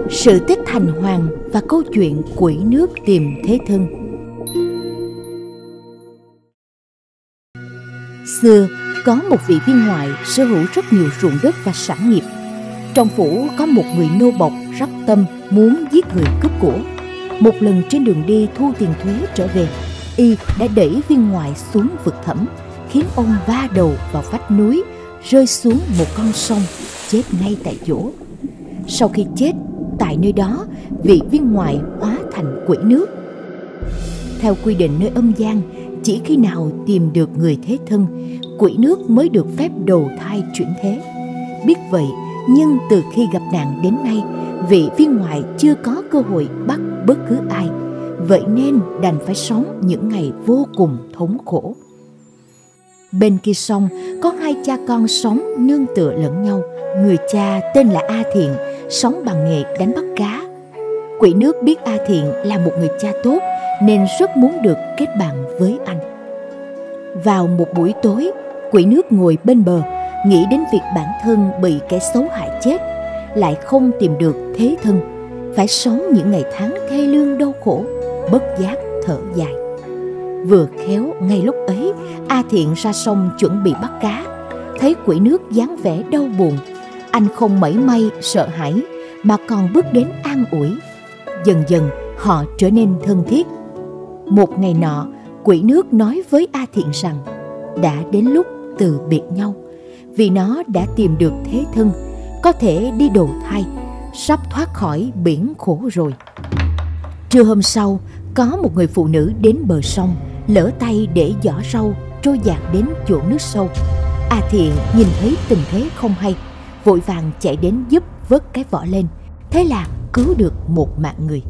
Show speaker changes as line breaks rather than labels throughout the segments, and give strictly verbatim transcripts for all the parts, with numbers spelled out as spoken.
Sự tích thành hoàng và câu chuyện quỷ nước tìm thế thân. Xưa có một vị viên ngoại sở hữu rất nhiều ruộng đất và sản nghiệp. Trong phủ có một người nô bộc rắp tâm muốn giết người cướp của. Một lần trên đường đi thu tiền thuế trở về, y đã đẩy viên ngoại xuống vực thẳm, khiến ông va đầu vào vách núi, rơi xuống một con sông, chết ngay tại chỗ. Sau khi chết tại nơi đó, vị viên ngoại hóa thành quỷ nước. Theo quy định nơi âm gian, chỉ khi nào tìm được người thế thân, quỷ nước mới được phép đầu thai chuyển thế. Biết vậy, nhưng từ khi gặp nạn đến nay, vị viên ngoại chưa có cơ hội bắt bất cứ ai, vậy nên đành phải sống những ngày vô cùng thống khổ. Bên kia sông có hai cha con sống nương tựa lẫn nhau. Người cha tên là A Thiện, sống bằng nghề đánh bắt cá. Quỷ nước biết A Thiện là một người cha tốt nên rất muốn được kết bạn với anh. Vào một buổi tối, quỷ nước ngồi bên bờ, nghĩ đến việc bản thân bị kẻ xấu hại chết, lại không tìm được thế thân, phải sống những ngày tháng thê lương đau khổ, bất giác thở dài. Vừa khéo ngay lúc ấy, A Thiện ra sông chuẩn bị bắt cá, thấy quỷ nước dáng vẻ đau buồn, anh không mảy may sợ hãi mà còn bước đến an ủi. Dần dần họ trở nên thân thiết. Một ngày nọ, quỷ nước nói với A Thiện rằng đã đến lúc từ biệt nhau, vì nó đã tìm được thế thân, có thể đi đầu thai, sắp thoát khỏi biển khổ rồi. Trưa hôm sau, có một người phụ nữ đến bờ sông, lỡ tay để giỏ rau trôi dạt đến chỗ nước sâu. A Thiện nhìn thấy tình thế không hay, vội vàng chạy đến giúp vớt cái vỏ lên, thế là cứu được một mạng người.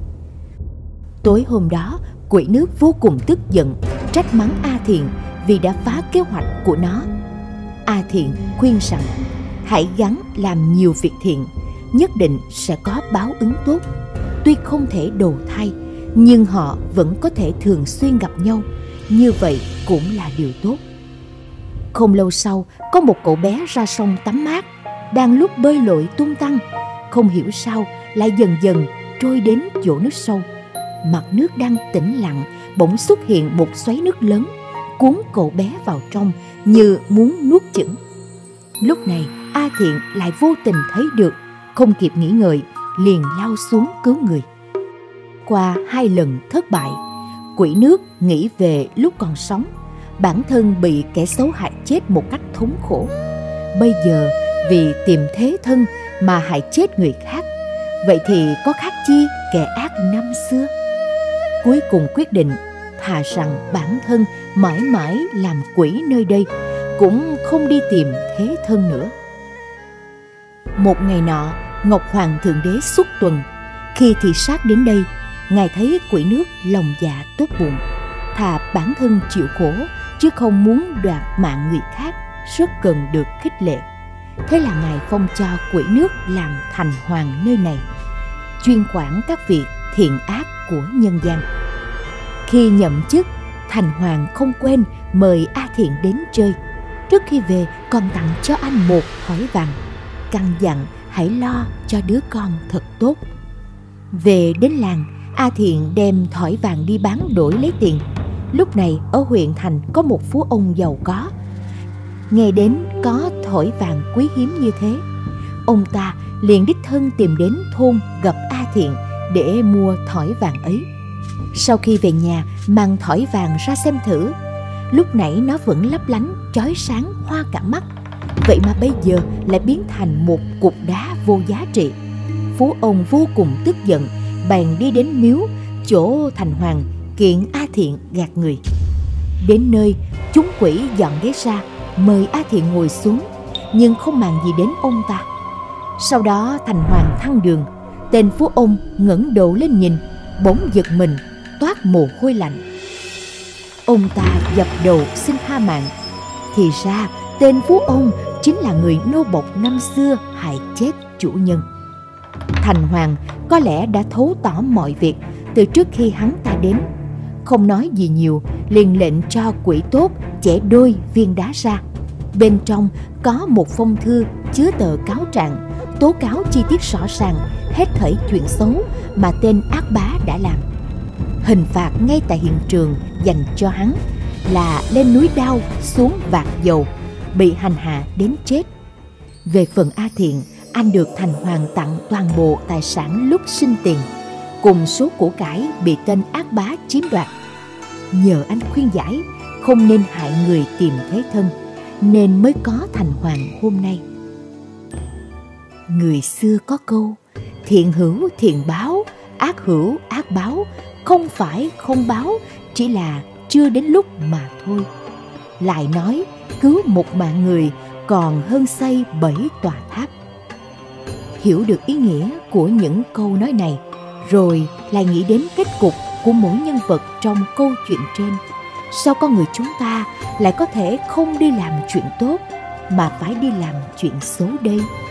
Tối hôm đó, quỷ nước vô cùng tức giận, trách mắng A Thiện vì đã phá kế hoạch của nó. A Thiện khuyên rằng hãy gắng làm nhiều việc thiện, nhất định sẽ có báo ứng tốt. Tuy không thể đầu thai, nhưng họ vẫn có thể thường xuyên gặp nhau, như vậy cũng là điều tốt. Không lâu sau, có một cậu bé ra sông tắm mát, đang lúc bơi lội tung tăng, không hiểu sao lại dần dần trôi đến chỗ nước sâu. Mặt nước đang tĩnh lặng, bỗng xuất hiện một xoáy nước lớn, cuốn cậu bé vào trong như muốn nuốt chửng. Lúc này A Thiện lại vô tình thấy được, không kịp nghĩ ngợi, liền lao xuống cứu người. Qua hai lần thất bại, quỷ nước nghĩ về lúc còn sống, bản thân bị kẻ xấu hại chết một cách thống khổ. Bây giờ vì tìm thế thân mà hại chết người khác, vậy thì có khác chi kẻ ác năm xưa. Cuối cùng quyết định thà rằng bản thân mãi mãi làm quỷ nơi đây, cũng không đi tìm thế thân nữa. Một ngày nọ, Ngọc Hoàng Thượng Đế xuất tuần. Khi thị sát đến đây, Ngài thấy quỷ nước lòng dạ tốt bụng, thà bản thân chịu khổ chứ không muốn đoạt mạng người khác, rất cần được khích lệ. Thế là Ngài phong cho quỷ nước làm thành hoàng nơi này, chuyên quản các việc thiện ác của nhân gian. Khi nhậm chức, thành hoàng không quên mời A Thiện đến chơi. Trước khi về còn tặng cho anh một thỏi vàng, căn dặn hãy lo cho đứa con thật tốt. Về đến làng, A Thiện đem thỏi vàng đi bán đổi lấy tiền. Lúc này ở huyện thành có một phú ông giàu có, nghe đến có thỏi vàng quý hiếm như thế, ông ta liền đích thân tìm đến thôn gặp A Thiện để mua thỏi vàng ấy. Sau khi về nhà, mang thỏi vàng ra xem thử. Lúc nãy nó vẫn lấp lánh chói sáng hoa cả mắt, vậy mà bây giờ lại biến thành một cục đá vô giá trị. Phú ông vô cùng tức giận, bèn đi đến miếu chỗ thành hoàng kiện A Thiện gạt người. Đến nơi, chúng quỷ dọn ghế ra mời A Thiện ngồi xuống, nhưng không màng gì đến ông ta. Sau đó thành hoàng thăng đường, tên phú ông ngẩng đầu lên nhìn, bỗng giật mình, toát mồ hôi lạnh. Ông ta dập đầu xin tha mạng. Thì ra tên phú ông chính là người nô bộc năm xưa hại chết chủ nhân. Thành hoàng có lẽ đã thấu tỏ mọi việc từ trước khi hắn ta đến, không nói gì nhiều, liền lệnh cho quỷ tốt chẻ đôi viên đá ra. Bên trong có một phong thư chứa tờ cáo trạng, tố cáo chi tiết rõ ràng hết thảy chuyện xấu mà tên ác bá đã làm. Hình phạt ngay tại hiện trường dành cho hắn là lên núi đao xuống vạc dầu, bị hành hạ đến chết. Về phần A Thiện, anh được thành hoàng tặng toàn bộ tài sản lúc sinh tiền, cùng số của cải bị tên ác bá chiếm đoạt. Nhờ anh khuyên giải không nên hại người tìm thế thân, nên mới có thành hoàng hôm nay. Người xưa có câu, thiện hữu thiện báo, ác hữu ác báo, không phải không báo, chỉ là chưa đến lúc mà thôi. Lại nói, cứu một mạng người còn hơn xây bảy tòa tháp. Hiểu được ý nghĩa của những câu nói này, rồi lại nghĩ đến kết cục của mỗi nhân vật trong câu chuyện trên. Sao con người chúng ta lại có thể không đi làm chuyện tốt mà phải đi làm chuyện xấu đây?